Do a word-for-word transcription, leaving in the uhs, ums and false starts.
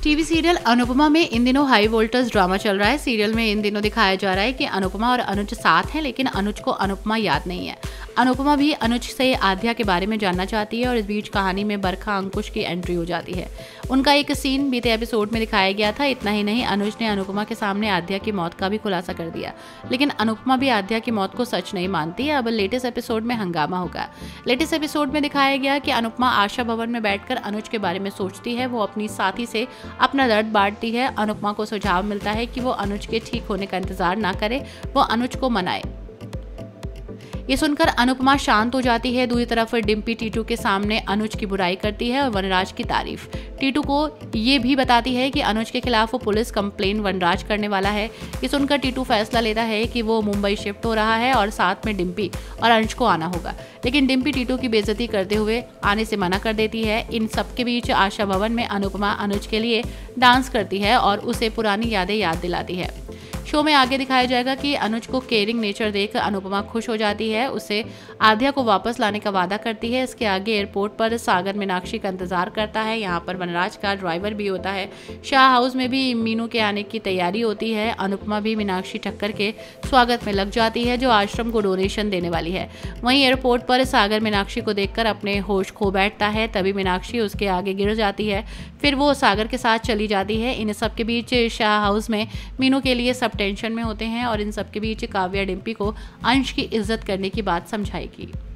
TV serial Anupama में इन दिनों high voltage drama चल रहा है। सीरियल में इन दिनों दिखाया जा रहा है कि अनुपमा और अनुज साथ हैं, लेकिन अनुज को अनुपमा याद नहीं है। अनुपमा भी अनुज से आध्या के बारे में जानना चाहती है और इस बीच कहानी में बरखा अंकुश की एंट्री हो जाती है। उनका एक सीन बीते एपिसोड में दिखाया गया था। इतना ही नहीं, अनुज ने अनुपमा के सामने आध्या की मौत का भी खुलासा कर दिया, लेकिन अनुपमा भी आध्या की मौत को सच नहीं मानती। अब लेटेस्ट एपिसोड में हंगामा होगा। लेटेस्ट एपिसोड में दिखाया गया कि अनुपमा आशा भवन में बैठकर अनुज के बारे में सोचती है। वो अपनी साथी से अपना दर्द बांटती है। अनुपमा को सुझाव मिलता है कि वो अनुज के ठीक होने का इंतजार ना करे, वो अनुज को मनाए। ये सुनकर अनुपमा शांत हो जाती है। दूसरी तरफ डिम्पी टीटू के सामने अनुज की बुराई करती है और वनराज की तारीफ। टीटू को ये भी बताती है कि अनुज के खिलाफ वो पुलिस कंप्लेन वनराज करने वाला है। ये सुनकर टीटू फैसला लेता है कि वो मुंबई शिफ्ट हो रहा है और साथ में डिम्पी और अनुज को आना होगा, लेकिन डिम्पी टीटू की बेइज्जती करते हुए आने से मना कर देती है। इन सबके बीच आशा भवन में अनुपमा अनुज के लिए डांस करती है और उसे पुरानी यादें याद दिलाती है। शो में आगे दिखाया जाएगा कि अनुज को केयरिंग नेचर देख अनुपमा खुश हो जाती है। उसे आध्या को वापस लाने का वादा करती है। इसके आगे एयरपोर्ट पर सागर मीनाक्षी का इंतजार करता है। यहाँ पर वनराज का ड्राइवर भी होता है। शाह हाउस में भी मीनू के आने की तैयारी होती है। अनुपमा भी मीनाक्षी ठक्कर के स्वागत में लग जाती है, जो आश्रम को डोनेशन देने वाली है। वहीं एयरपोर्ट पर सागर मीनाक्षी को देखकर अपने होश खो बैठता है। तभी मीनाक्षी उसके आगे गिर जाती है, फिर वो सागर के साथ चली जाती है। इन सब के बीच शाह हाउस में मीनू के लिए सब टेंशन में होते हैं और इन सब के बीच काव्या डिम्पी को अंश की इज्जत करने की बात समझाएगी।